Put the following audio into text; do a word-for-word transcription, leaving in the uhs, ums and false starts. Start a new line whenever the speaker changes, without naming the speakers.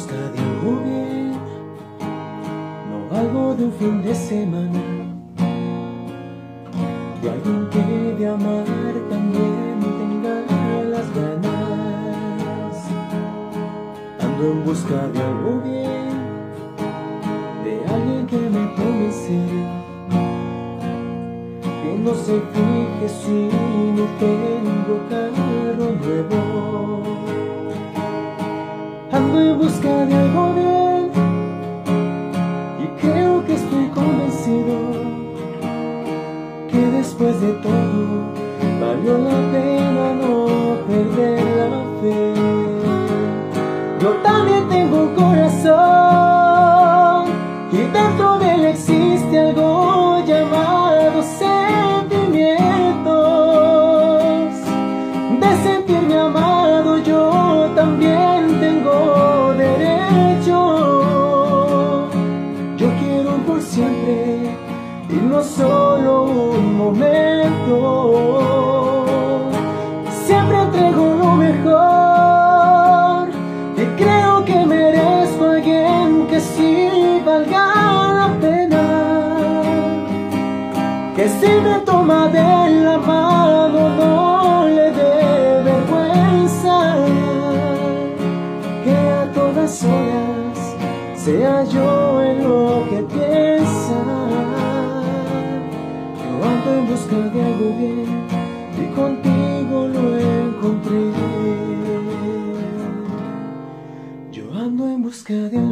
busca de algo bien, no algo de un fin de semana, de alguien que de amar también tenga las ganas. Ando en busca de algo bien, de alguien que me tome en serio, que no se fije si no tengo carro nuevo. Ando en busca de algo bien y creo que estoy convencido que después de todo valió la pena no perder la fe. Yo también tengo un corazón y dentro de él existe algo llamado sentimientos. De sentirme amado yo también tengo derecho. Yo quiero por siempre y no solo un momento. Siempre entrego lo mejor y creo que merezco a alguien que sí valga la pena, que si me toma de la mano no le dé vergüenza, que a todas horas sea yo en lo que piensa. Yo ando en busca de algo bien y contigo lo encontré. Yo ando en busca de